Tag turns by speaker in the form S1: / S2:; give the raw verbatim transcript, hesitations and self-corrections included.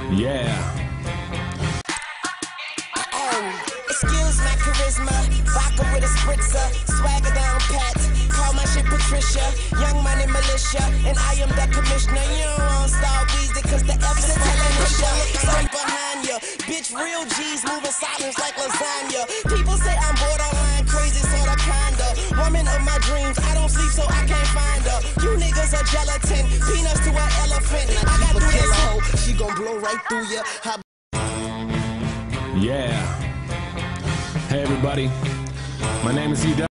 S1: Yeah.
S2: Um, excuse my charisma, vodka with a spritzer, swagger down pat, call my shit Patricia, young money militia, and I am the commissioner. You don't want Star Weezy, cause the F's is telling the show. So behind you, bitch, real G's moving silence like lasagna. People say I'm borderline crazy, sorta kinda. Woman of my dreams, I don't sleep so I can't find her. You niggas are gelatin, peanuts to an elephant. I got through this hoe, she gon' blow right through ya. How
S1: Yeah. Hey everybody, my name is E.